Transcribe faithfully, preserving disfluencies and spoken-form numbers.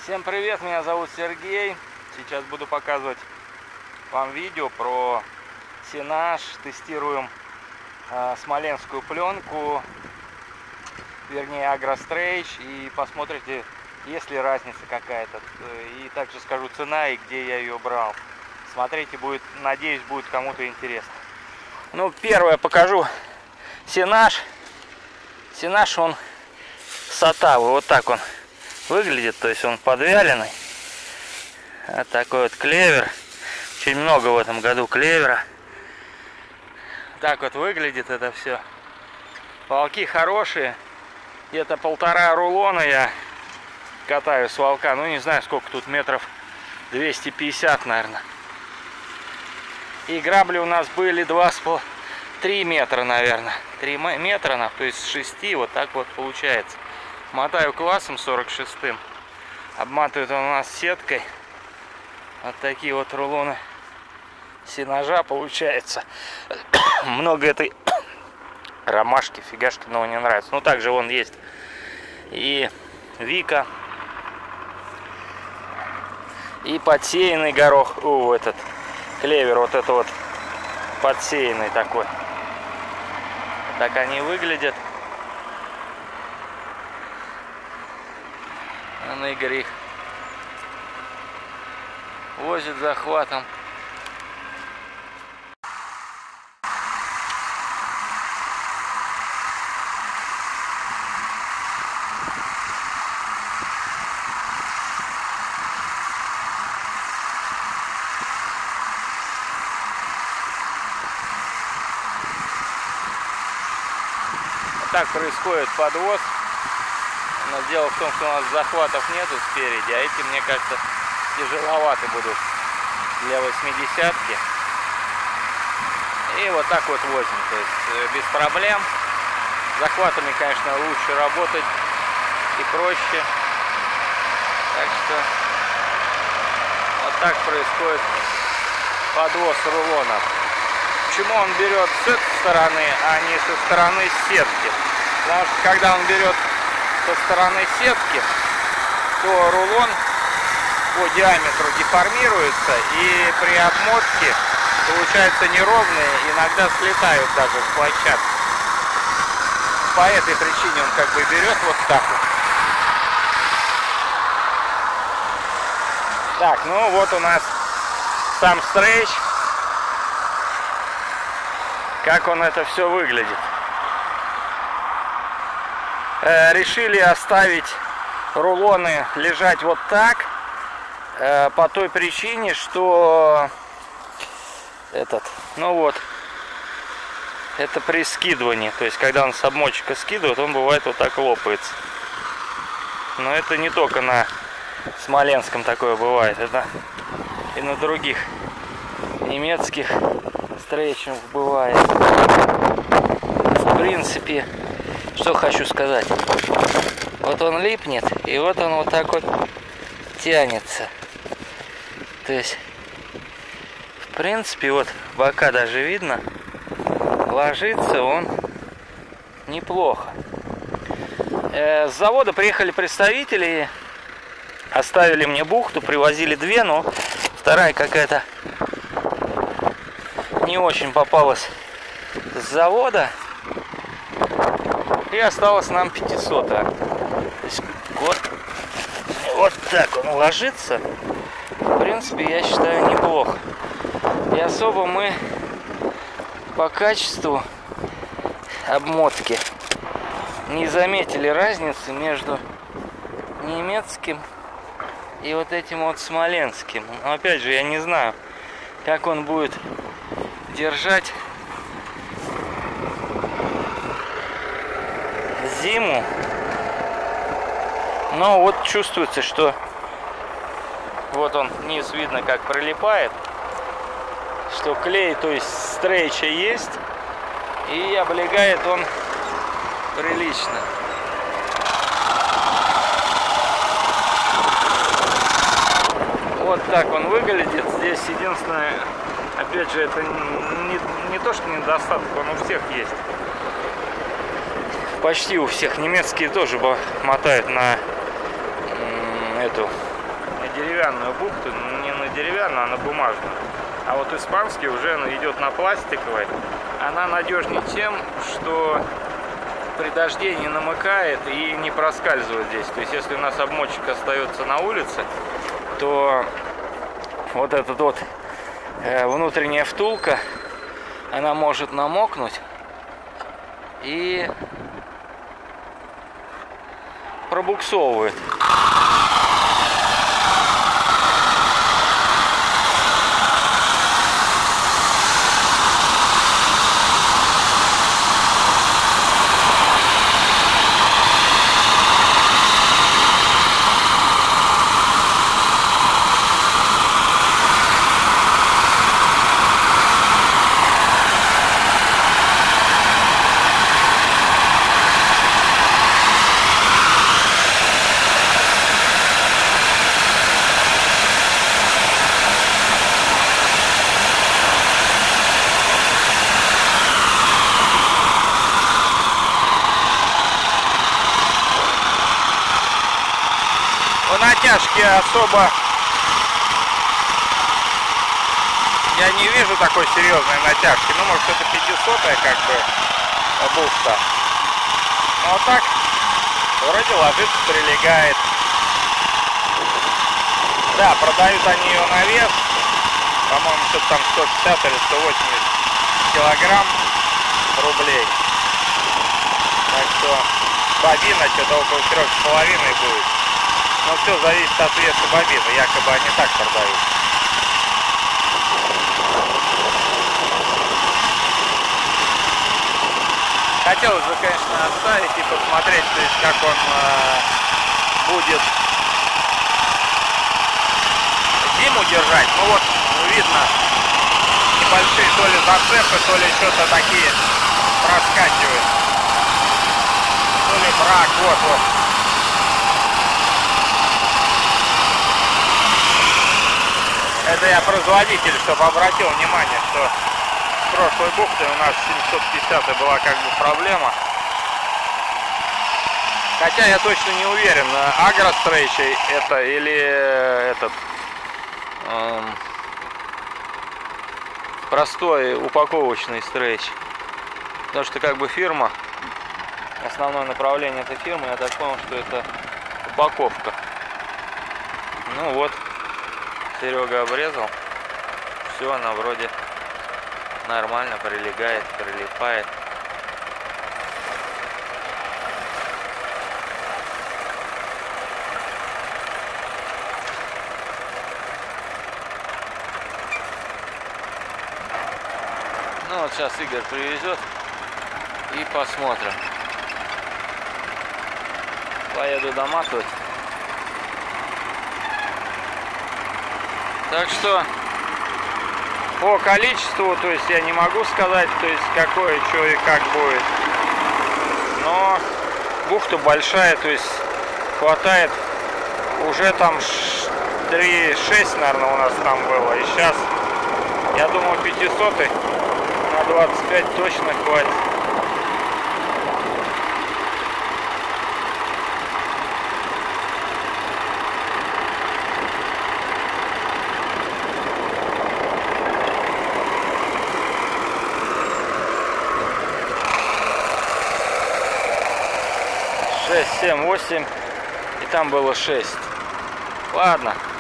Всем привет, меня зовут Сергей. Сейчас буду показывать вам видео про Сенаж. Тестируем э, смоленскую пленку, вернее Агрострейч, и посмотрите, есть ли разница какая-то. И также скажу цена и где я ее брал. Смотрите, будет, надеюсь, будет кому-то интересно. Ну, первое покажу Сенаж. Сенаж, он с Оттавы, вот так он выглядит, то есть он подвяленный. Вот такой вот клевер. Очень много в этом году клевера. Так вот выглядит это все. Волки хорошие. Где-то полтора рулона я катаю с волка. Ну, не знаю, сколько тут метров. двести пятьдесят, наверное. И грабли у нас были два с половиной, три метра, наверное. три метра, то есть с шести, вот так вот получается. Мотаю классом сорок шестым. Обматывает он у нас сеткой. Вот такие вот рулоны Сенажа получается. Много этой ромашки, фигашки, но не нравится. Ну, также вон есть и Вика. И подсеянный горох. О, этот клевер, вот это вот подсеянный такой. Так они выглядят. Игорь их возит захватом. Вот так происходит подвоз. Но дело в том, что у нас захватов нету спереди, а эти, мне кажется, тяжеловаты будут для восьмидесятки. И вот так вот возьмем, то есть без проблем. Захватами, конечно, лучше работать и проще. Так что вот так происходит подвоз рулонов. Почему он берет с этой стороны, а не со стороны сетки? Потому что когда он берет со стороны сетки, то рулон по диаметру деформируется, и при обмотке получаются неровные, иногда слетают даже с площадки. По этой причине он как бы берет вот так вот. Так, ну вот у нас сам стрейч. Как он это все выглядит. Решили оставить рулоны лежать вот так, по той причине, что этот, ну вот, это при скидывании, то есть когда он с обмотчика скидывает, он бывает вот так лопается. Но это не только на Смоленском такое бывает, это и на других немецких стрейчах бывает. В принципе, что хочу сказать. Вот он липнет, и вот он вот так вот тянется. То есть, в принципе, вот бока даже видно, ложится он неплохо. Э, с завода приехали представители, оставили мне бухту, привозили две, но вторая какая-то не очень попалась с завода. И осталось нам пятисотая. То есть вот, вот так он ложится. В принципе, я считаю, неплохо. И особо мы по качеству обмотки не заметили разницы между немецким и вот этим вот смоленским. Но опять же, я не знаю, как он будет держать зиму. Но вот чувствуется, что вот он, низ видно, как прилипает, что клей, то есть стрейча есть, и облегает он прилично. Вот так он выглядит. Здесь единственное, опять же, это не, не то, что недостаток, он у всех есть. Почти у всех. Немецкие тоже мотают на эту, на деревянную бухту, не на деревянную, а на бумажную. А вот испанский уже идет на пластиковой. Она надежнее тем, что при дожде не намокает и не проскальзывает здесь. То есть если у нас обмотчик остается на улице, то вот эта вот э, внутренняя втулка, она может намокнуть и пробуксовывает. Натяжки особо я не вижу такой серьезной натяжки. Ну, может, это пятисотая как бы бухта. Но вот так вроде ложится, прилегает. Да, продают они ее на вес. По-моему, что-то там сто пятьдесят или сто восемьдесят килограмм рублей. Так что бобина что-то около трех с половиной будет. Но все зависит от веса бобины, якобы они так продают. Хотелось бы, конечно, оставить и посмотреть, то есть, как он э, будет зиму держать. Ну вот, видно, небольшие то ли зацепы, то ли что-то такие проскакивают. То ли брак, вот, вот. Это я производитель, чтобы обратил внимание, что с прошлой бухтой у нас семьсот пятьдесят была как бы проблема. Хотя я точно не уверен, Агрострейч это или этот эм, простой упаковочный стрейч. Потому что как бы фирма, основное направление этой фирмы, я так понял, что это упаковка. Ну вот. Серега обрезал, все, она вроде нормально прилегает, прилипает. Ну вот сейчас Игорь привезет и посмотрим. Поеду доматывать. Так что по количеству, то есть я не могу сказать, то есть какое, что и как будет. Но бухта большая, то есть хватает. Уже там три шесть, наверное, у нас там было. И сейчас, я думаю, пятисотый на двадцать пять точно хватит. шесть, семь, восемь, и там было шесть. Ладно.